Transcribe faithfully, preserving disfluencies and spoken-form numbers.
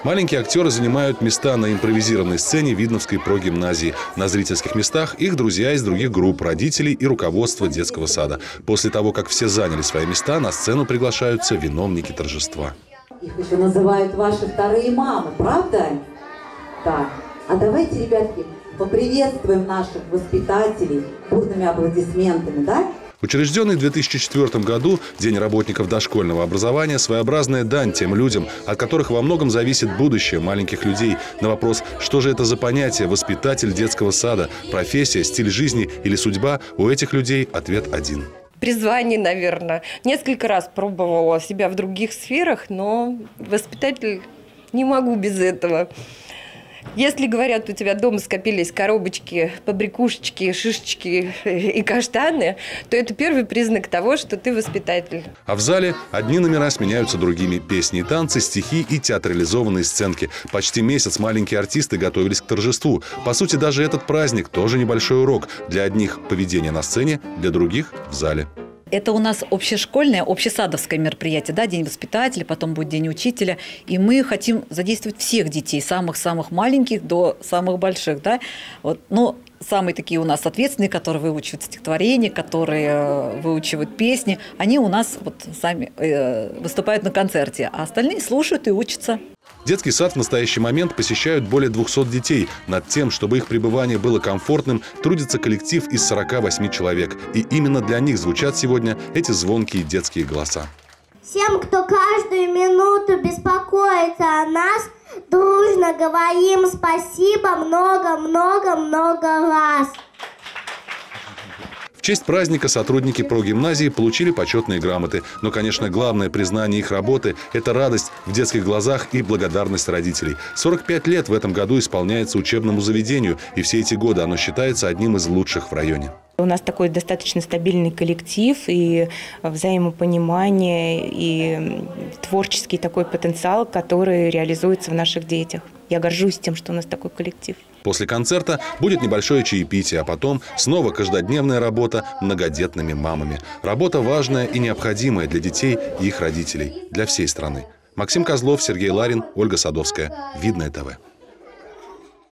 Маленькие актеры занимают места на импровизированной сцене Видновской прогимназии. На зрительских местах их друзья из других групп, родителей и руководство детского сада. После того, как все заняли свои места, на сцену приглашаются виновники торжества. Их еще называют ваши вторые мамы, правда? Так. А давайте, ребятки, поприветствуем наших воспитателей бурными аплодисментами, да? Учрежденный в две тысячи четвёртом году День работников дошкольного образования – своеобразная дань тем людям, от которых во многом зависит будущее маленьких людей. На вопрос, что же это за понятие «воспитатель детского сада», профессия, стиль жизни или судьба, у этих людей ответ один. Призвание, наверное. Несколько раз пробовала себя в других сферах, но воспитатель не могу без этого. Если, говорят, у тебя дома скопились коробочки, побрякушечки, шишечки и каштаны, то это первый признак того, что ты воспитатель. А в зале одни номера сменяются другими. Песни и танцы, стихи и театрализованные сценки. Почти месяц маленькие артисты готовились к торжеству. По сути, даже этот праздник тоже небольшой урок. Для одних – поведение на сцене, для других – в зале. Это у нас общешкольное, общесадовское мероприятие, да, День воспитателя, потом будет День учителя. И мы хотим задействовать всех детей, самых-самых маленьких до самых больших. Да? Вот, но самые такие у нас ответственные, которые выучивают стихотворения, которые э, выучивают песни, они у нас вот сами э, выступают на концерте, а остальные слушают и учатся. Детский сад в настоящий момент посещают более двухсот детей. Над тем, чтобы их пребывание было комфортным, трудится коллектив из сорока восьми человек. И именно для них звучат сегодня эти звонкие детские голоса. Всем, кто каждую минуту беспокоится о нас, дружно говорим спасибо много-много-много раз. В честь праздника сотрудники прогимназии получили почетные грамоты. Но, конечно, главное признание их работы – это радость в детских глазах и благодарность родителей. сорок пять лет в этом году исполняется учебному заведению, и все эти годы оно считается одним из лучших в районе. У нас такой достаточно стабильный коллектив, и взаимопонимание, и творческий такой потенциал, который реализуется в наших детях. Я горжусь тем, что у нас такой коллектив. После концерта будет небольшое чаепитие, а потом снова каждодневная работа многодетными мамами. Работа важная и необходимая для детей и их родителей, для всей страны. Максим Козлов, Сергей Ларин, Ольга Садовская. Видное ТВ.